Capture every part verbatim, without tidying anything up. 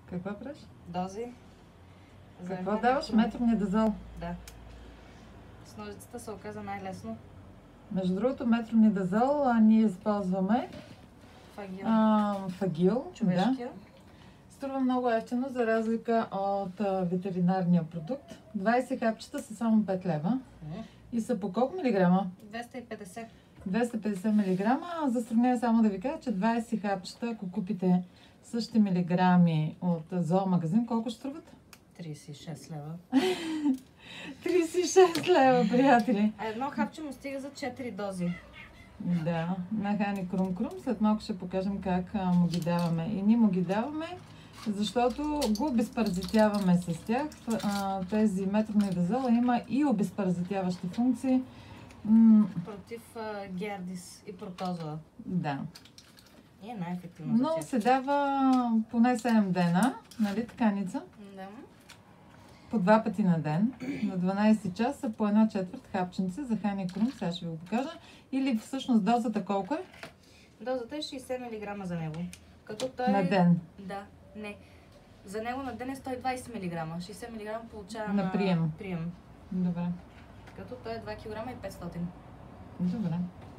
Какво правиш? Дози. Какво даваш? Метронидазол. Да. С ножицата се оказа най-лесно. Между другото, метронидазол а, ние използваме Фагил. А, фагил. Човешкия. Да. Струва много евтино, за разлика от а, ветеринарния продукт. двайсет хапчета са само пет лева. Mm. И са по колко милиграма? двеста и петдесет. двеста и петдесет милиграма. За сравнение само да ви кажа, че двайсет хапчета, ако купите същите милиграми от зоомагазин, колко ще струват? трийсет и шест лева. трийсет и шест лева, приятели. А едно хапче му стига за четири дози. Да, на Хани Крум Крум. След малко ще покажем как а, му ги даваме. И ние му ги даваме, защото го обезпаразитяваме с тях. А, тези метронидазола има и обезпаразитяващи функции. М Против а, гердис и протозоа. да. И е най-ефективно за Но тях. се дава поне седем дена, нали така, Ница? Да. По два пъти на ден, на дванайсет часа, по една четвърт хапченце за Хани Крум, сега ще ви го покажа. Или всъщност дозата колко е? Дозата е шейсет милиграма за него. Като той... На ден. Да, не. За него на ден е сто и двайсет милиграма. шейсет милиграма получава На прием. прием. Добре. Като той е два килограма и петстотин. Добре.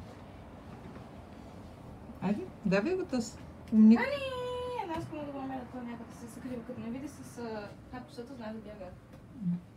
Айде, давай го тъс. Умник. Ани! Една искам да го намеря това някъде се съкрива. Като не види с хапчетата, знае да бяга.